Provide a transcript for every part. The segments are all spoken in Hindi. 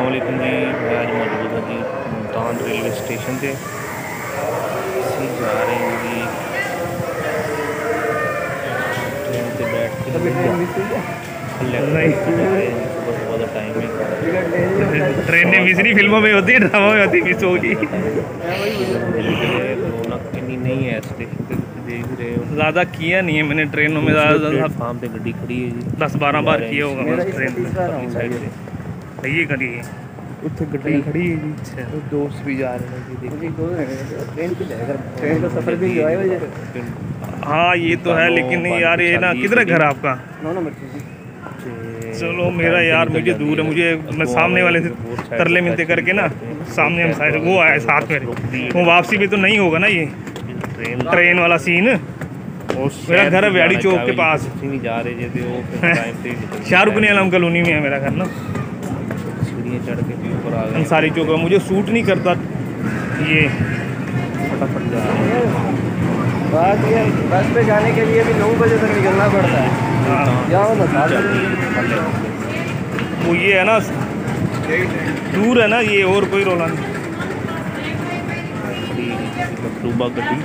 अस्सलामुअलैकुम जी। मैं आज मौजूद हूँ जी मुल्तान रेलवे स्टेशन पे। ਅਸੀਂ जा रहे हैं जी ट्रेन से बैठ के सुबह सुबह का टाइम है। ट्रेनें मिस नहीं, फिल्मों में होती है, ड्रामा में होती है, मिस होगी। रौनक इतनी नहीं है स्टेशन पे, देख ही रहे हो। ज़्यादा किया नहीं है मैंने ट्रेनों में, ज़्यादा प्लेटफार्म पे गड्डी खड़ी है जी, 10-12 बार किया होगा बस ट्रेन पे। साइड से ये करिए उत्थे गड्डी खड़ी है जी। तो दोस्त भी जा रहे हैं जी, देखिए ट्रेन का सफर भी हुआ है। हाँ ये तो है, लेकिन यार ये ना किधर है घर आपका? चलो मेरा यार मुझे दूर है, मुझे मैं सामने वाले से तरले मिलते करके ना, सामने हम साइड वो आया साथ में, वो वापसी में तो नहीं होगा ना ये ट्रेन वाला सीन। मेरा घर है व्याड़ी चौक के पास, नहीं जा रहे थे वो टाइम पे शाहरुख ने आलम कॉलोनी में है मेरा घर ना, सीढ़ियाँ चढ़ के ऊपर आ गए। अंसारी चौक है, मुझे सूट नहीं करता ये, फटाफट जा रहे हैं। बात ये बस पे जाने के लिए भी 9 बजे तक निकलना पड़ता है। हाँ। जाओ ना साथ में। वो ये है ना दूर है ना ये, और कोई रोला नहीं। मकतूबा गड्डी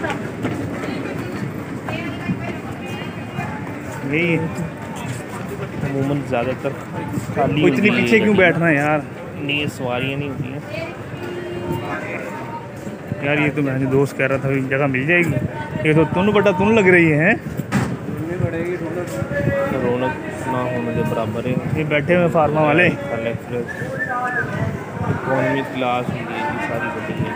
यही अमूमन ज़्यादातर खाली वो इतनी होती है पीछे क्यों गड्डी। बैठना है यार? नहीं सवारियाँ नहीं होती हैं यार ये तो मैंने दोस्त कह रहा था भी जगह मिल जाएगी, ये तो तुन बटा तुन लग रही है। रौनक ना होने के बराबर है। ये बैठे हुए फार्मा वाले, कल एक्सप्रेस इकोनॉमी क्लास हुई है जी, सारी गड्डी है।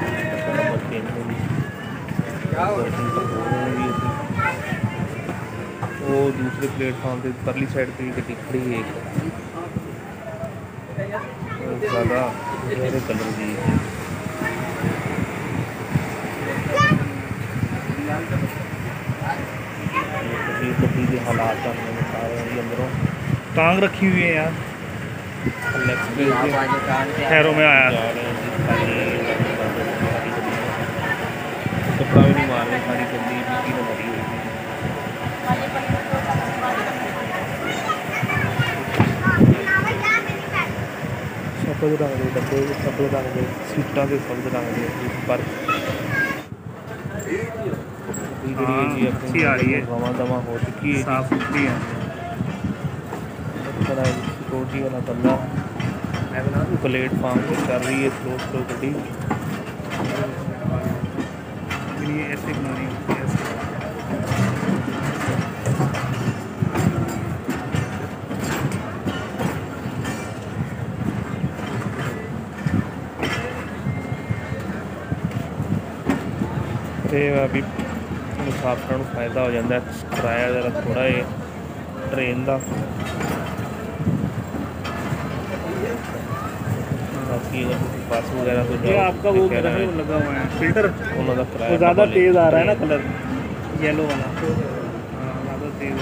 वो दूसरे प्लेटफॉर्म पे परली साइड पे गड्डी खड़ी है एक ज़्यादा गहरे कलर की। गड्डी के हालात हमने बता रहे हैं अंदरों टांग रखी हुई है यार। कल एक्सप्रेस खैरों में आया जा रहे हैं जी, कपड़ा भी नहीं मार रहे, सारी गड्डी मिट्टी में भरी हुई थी। सफेद रंग के डब्बे, सफेद रंग के सीटा के सफेद रंग के पर अच्छी आ रही है, दमा दमा हो चुकी है। साफ सुथरी है। सिक्योरिटी वाला बंदा प्लेटफॉर्म पे चल रही है स्लो स्लो गड्डी। ये ऐसे बनानी होती है, ऐसे। ਤੇ ਵੀ ਮੁਸਾਫਰਾਂ ਨੂੰ ਫਾਇਦਾ ਹੋ ਜਾਂਦਾ, ਕਿਰਾਇਆ ਜਰਾ ਥੋੜਾ ਹੈ ट्रेन का। बाकी अगर बस वगैरह तो ये आपका वो मेरा है, वो लगा हुआ है फिल्टर, उन्होंने वो किराया ज़्यादा तेज़ आ रहा है ना कलर, येलो वाला। हाँ ज़्यादा तेज़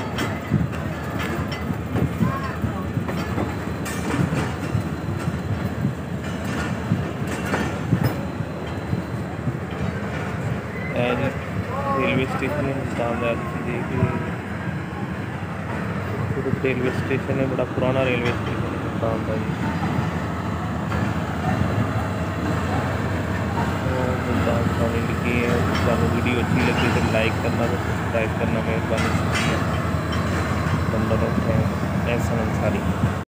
रेलवे स्टेशन है शानदार, देख रेलवे स्टेशन है, बड़ा पुराना रेलवे स्टेशन है मुल्तान का जी। मुल्तान खाने लिखी है। आपको वीडियो अच्छी लगी तो लाइक करना, तो सब्सक्राइब करना मेहरबानी। बंदा है एहसन अंसारी।